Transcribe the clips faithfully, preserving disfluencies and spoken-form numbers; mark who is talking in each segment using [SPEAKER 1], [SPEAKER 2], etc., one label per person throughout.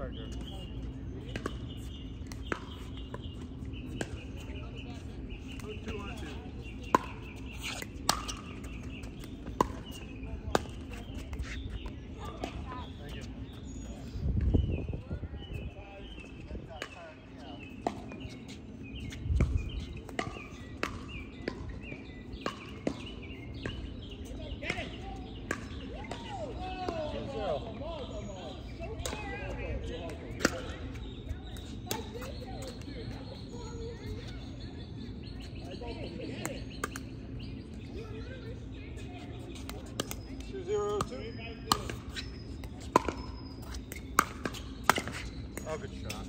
[SPEAKER 1] Parker. Two on two. Thank you. Two zero two. Oh, good shot.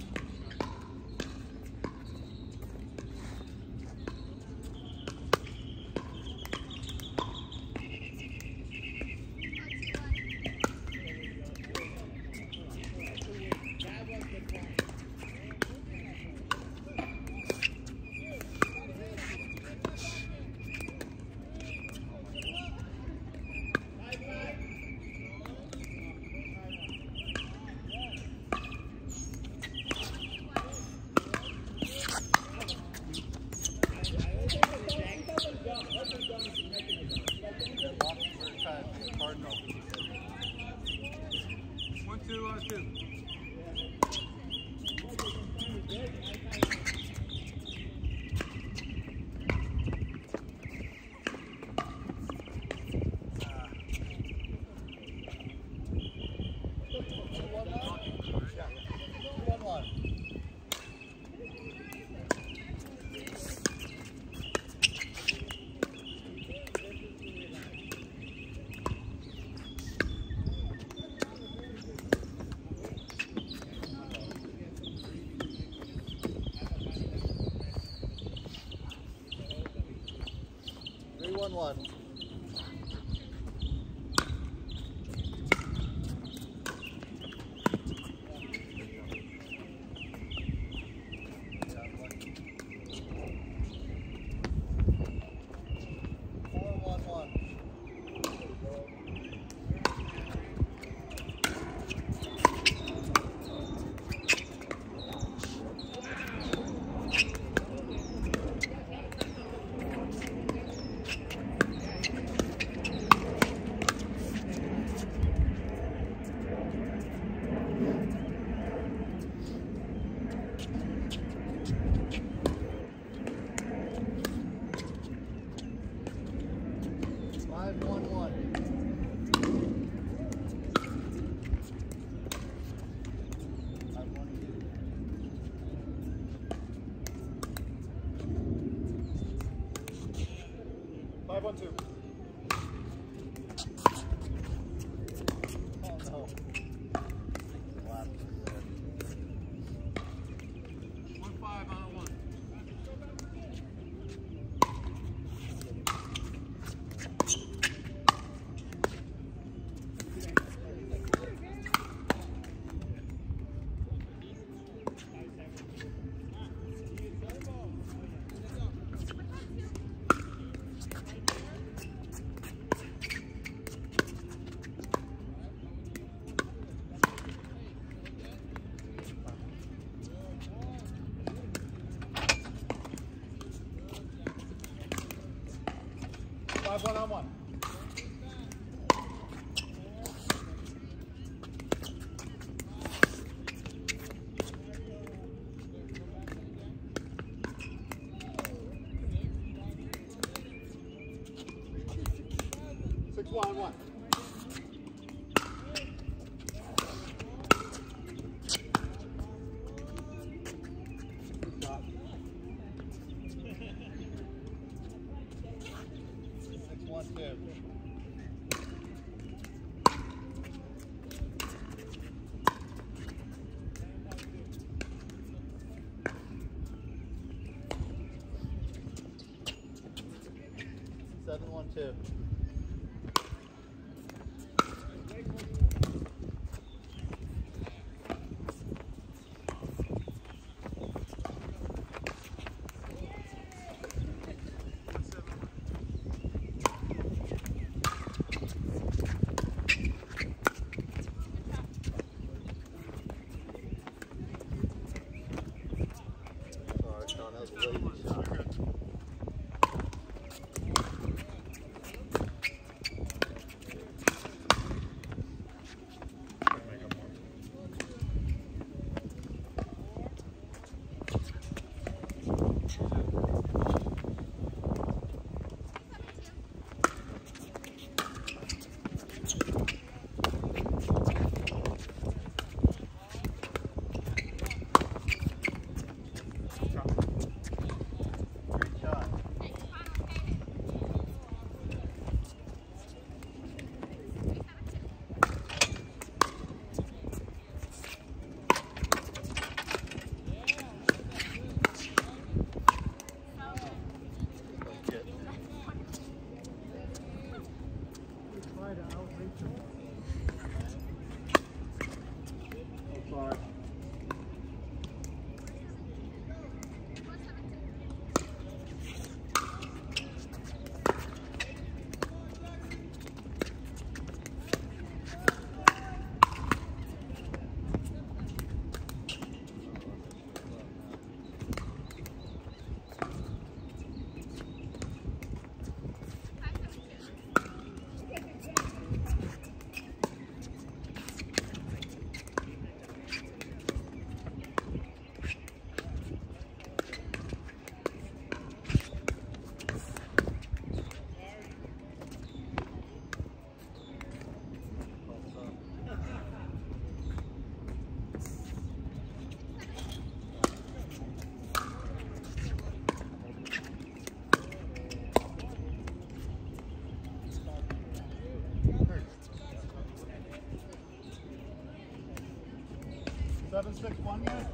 [SPEAKER 1] One, two, on two. Three one one. Five one one. Five one two. Oh no. One five on a one. Five one on one. Six one on one. One, two. Seven, one, two. Seven, six, one yet?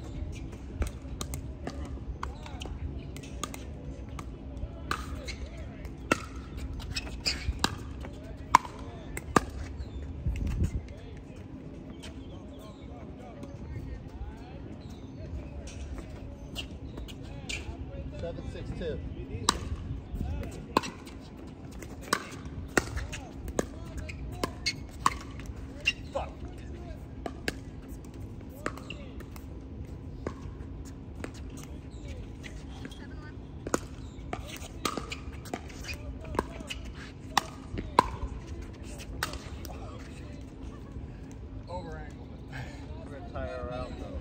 [SPEAKER 1] Seven, six, two. Fuck. Over angle. We're gonna tire her out though.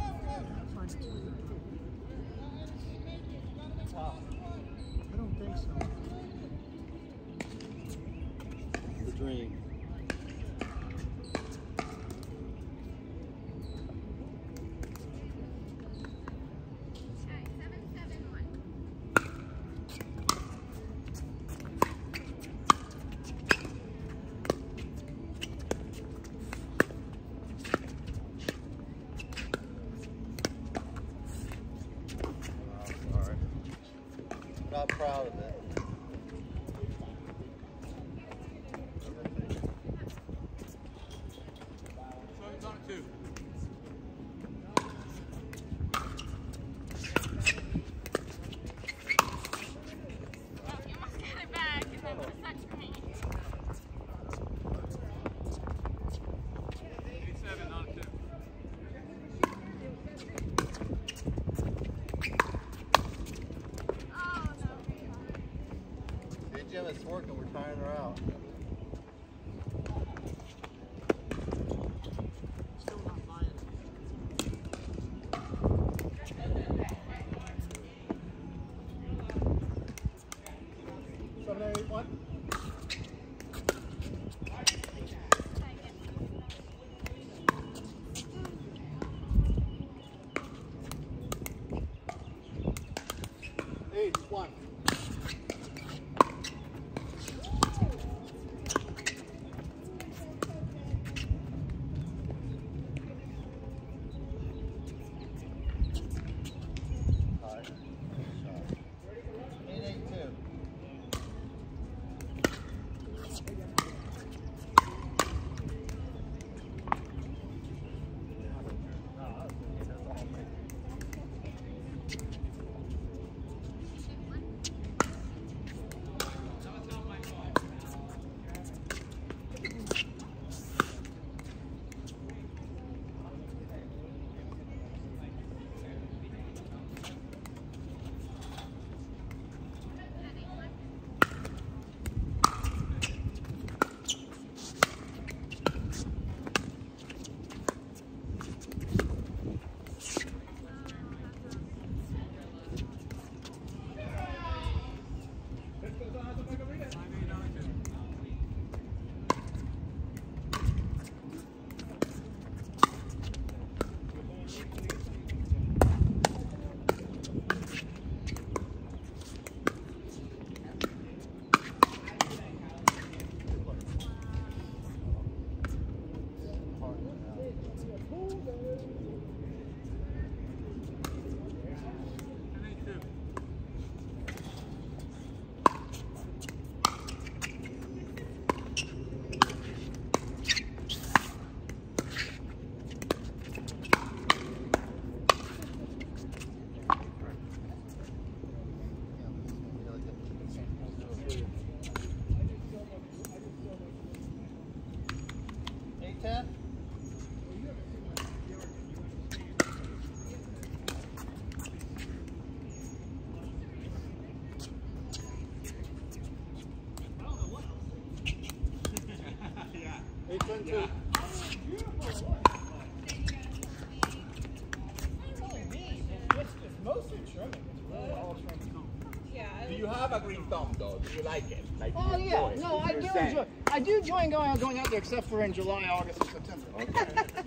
[SPEAKER 1] Wow.
[SPEAKER 2] I don't think so.
[SPEAKER 1] The dream. Not proud of it.
[SPEAKER 3] So he's on two.
[SPEAKER 4] Well, you must get it back, and that was such pain.
[SPEAKER 3] eighty-seven on two.
[SPEAKER 4] Oh, no.
[SPEAKER 1] Hey Jim, it's working. We're tiring her out.
[SPEAKER 2] Still not buying it.
[SPEAKER 1] Seven, eight, one. Eight, one. High. Shot. Eight, eight, two. Eight, ten. Eight, ten, two.
[SPEAKER 2] Mostly trimming. It's really all trimming.
[SPEAKER 5] Do you have a green thumb though? Do you like it? Like, do
[SPEAKER 2] Oh
[SPEAKER 5] you
[SPEAKER 2] yeah,
[SPEAKER 5] enjoy it?
[SPEAKER 2] no, I
[SPEAKER 5] You're
[SPEAKER 2] do
[SPEAKER 5] saying.
[SPEAKER 2] enjoy. I do enjoy going out, going out there, except for in July, August, and September.
[SPEAKER 5] Okay.